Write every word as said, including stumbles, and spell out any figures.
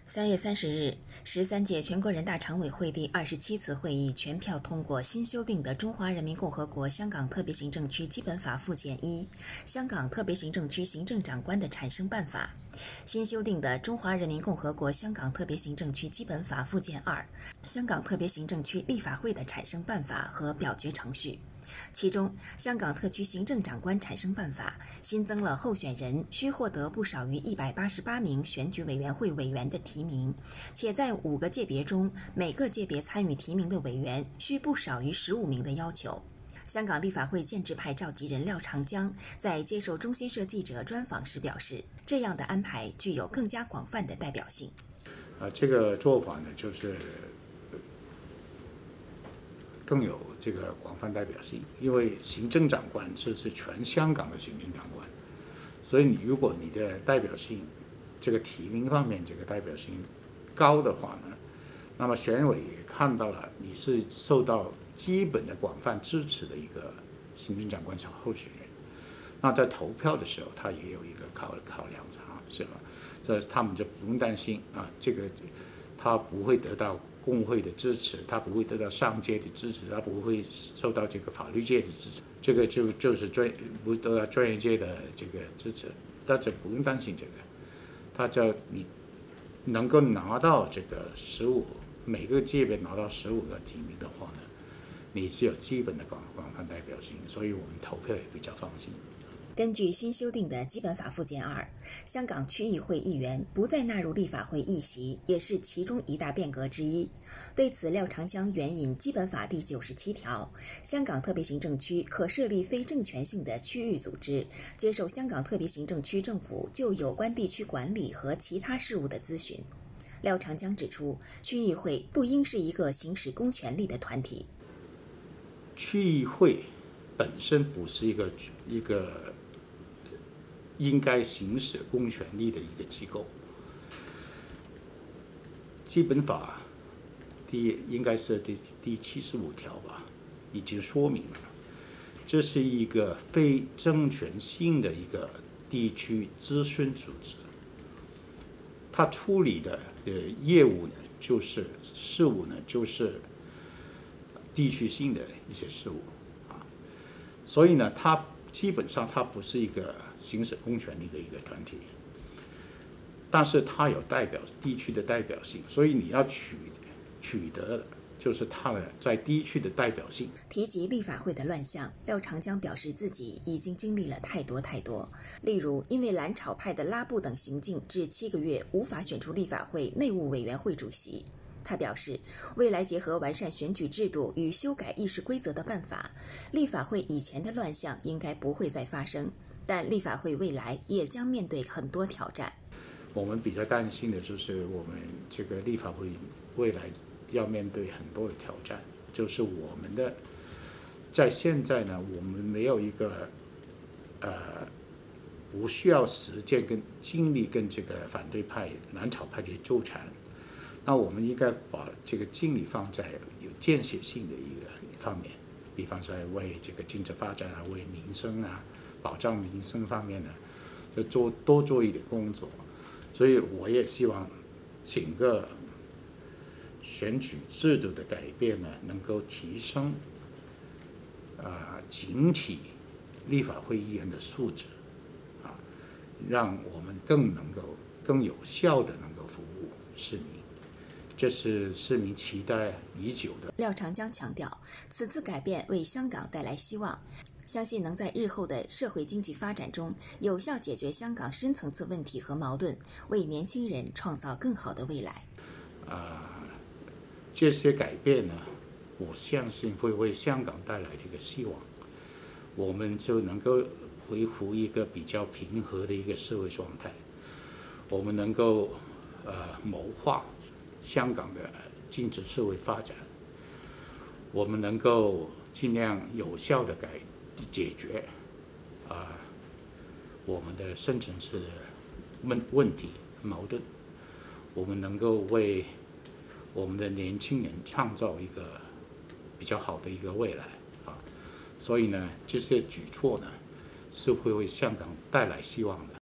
三月三十日，十三届全国人大常委会第二十七次会议全票通过新修订的《中华人民共和国香港特别行政区基本法》附件一《香港特别行政区行政长官的产生办法》，新修订的《中华人民共和国香港特别行政区基本法》附件二《香港特别行政区立法会的产生办法》和表决程序。其中，香港特区行政长官产生办法新增了候选人需获得不少于一百八十八名选举委员会委员的提名，且在五个界别中，每个界别参与提名的委员需不少于十五名的要求。香港立法会建制派召集人廖长江在接受中新社记者专访时表示，这样的安排具有更加广泛的代表性。 啊，这个做法呢，就是更有这个广泛代表性，因为行政长官这是全香港的行政长官，所以你如果你的代表性，这个提名方面这个代表性高的话呢，那么选委也看到了你是受到基本的广泛支持的一个行政长官候选人，那在投票的时候他也有一个考考量啊，是吧？这他们就不用担心啊，这个他不会得到工会的支持，他不会得到上届的支持，他不会受到这个法律界的支持，这个就就是专不得到专业界的这个支持，大家不用担心这个，他只要你能够拿到这个十五每个界别拿到十五个提名的话呢，你是有基本的广广泛代表性，所以我们投票也比较放心。 根据新修订的基本法附件二，香港区议会议员不再纳入立法会议席，也是其中一大变革之一。对此，廖长江援引基本法第九十七条，香港特别行政区可设立非政权性的区域组织，接受香港特别行政区政府就有关地区管理和其他事务的咨询。廖长江指出，区议会不应是一个行使公权力的团体。 区议会本身不是一个一个应该行使公权力的一个机构。基本法第应该是第第七十五条吧，已经说明了，这是一个非政权性的一个地区咨询组织，它处理的呃业务呢，就是事务呢，就是地区性的一些事务啊，所以呢，它基本上它不是一个行使公权力的一个团体，但是它有代表地区的代表性，所以你要取取得的就是它的在地区的代表性。 提及立法会的乱象，廖长江表示自己已经经历了太多太多，例如因为蓝潮派的拉布等行径，至七个月无法选出立法会内务委员会主席。他表示，未来结合完善选举制度与修改议事规则的办法，立法会以前的乱象应该不会再发生，但立法会未来也将面对很多挑战。 我们比较担心的就是我们这个立法会未来要面对很多的挑战，就是我们的在现在呢，我们没有一个呃不需要时间跟精力跟这个反对派蓝潮派去纠缠。那我们应该把这个精力放在有建设性的一个方面，比方说为这个经济发展啊、为民生啊、保障民生方面呢，就做多做一点工作。所以我也希望整个选举制度的改变呢，能够提升啊、呃、整体立法会议员的素质啊，让我们更能够更有效的能够服务市民。这是市民期待已久的。 廖长江强调，此次改变为香港带来希望，相信能在日后的社会经济发展中有效解决香港深层次问题和矛盾，为年轻人创造更好的未来。 啊、呃，这些改变呢，我相信会为香港带来这个希望，我们就能够恢复一个比较平和的一个社会状态，我们能够呃谋划香港的经济社会发展，我们能够尽量有效的改解决啊、呃、我们的深层次的问问题矛盾，我们能够为我们的年轻人创造一个比较好的一个未来啊，所以呢，这些举措呢是会为香港带来希望的。